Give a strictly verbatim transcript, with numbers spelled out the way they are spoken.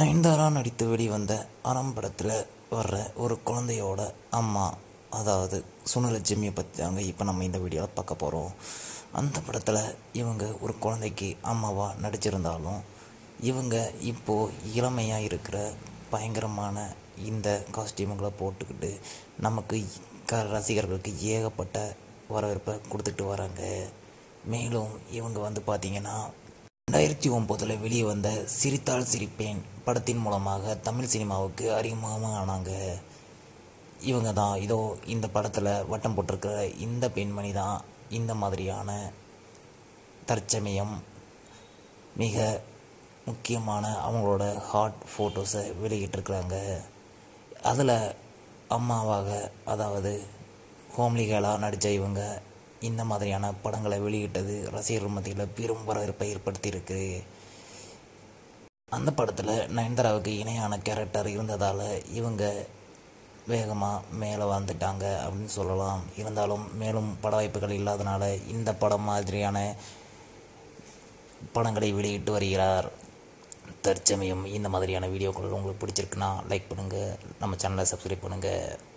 நயன்தாரா நடித்து வெளிவந்த அறம் படத்தில் வர்ற ஒரு குழந்தையோட அம்மா, அதாவது சுனு லட்சுமியை பற்றி தாங்க இப்போ நம்ம இந்த வீடியோவில் பார்க்க போகிறோம். அந்த படத்தில் இவங்க ஒரு குழந்தைக்கு அம்மாவாக நடிச்சிருந்தாலும் இவங்க இப்போது இளமையாக இருக்கிற பயங்கரமான இந்த காஸ்டியூம்களை போட்டுக்கிட்டு நமக்கு க ரசிகர்களுக்கு ஏகப்பட்ட வரவேற்பை கொடுத்துட்டு வராங்க. மேலும் இவங்க வந்து பார்த்திங்கன்னா ரெண்டாயிரத்தி ஒம்போதில் வெளியே வந்த சிரித்தால் சிரிப்பேன் படத்தின் மூலமாக தமிழ் சினிமாவுக்கு அறிமுகமாக ஆனாங்க. இவங்க தான் இதோ இந்த படத்தில் வட்டம் போட்டிருக்கிற இந்த பெண்மணி தான் இந்த மாதிரியான தற்சமயம் மிக முக்கியமான அவங்களோட ஹாட் ஃபோட்டோஸை வெளியிட்டிருக்கிறாங்க. அதில் அம்மாவாக, அதாவது ஹோம்லிகளாக நடித்த இவங்க இந்த மாதிரியான படங்களை வெளியிட்டது ரசிகர்கள் மத்தியில் பெரும் வரவேற்பை ஏற்படுத்தியிருக்கு. அந்த படத்தில் நயன்தாராவுக்கு இணையான கேரக்டர் இருந்ததால் இவங்க வேகமாக மேலே வந்துட்டாங்க அப்படின்னு சொல்லலாம். இருந்தாலும் மேலும் பட வாய்ப்புகள் இல்லாதனால இந்த படம் மாதிரியான படங்களை வெளியிட்டு வருகிறார். தற்சமயம் இந்த மாதிரியான வீடியோக்கள் உங்களுக்கு பிடிச்சிருக்குன்னா லைக் பண்ணுங்கள், நம்ம சேனலை சப்ஸ்கிரைப் பண்ணுங்கள்.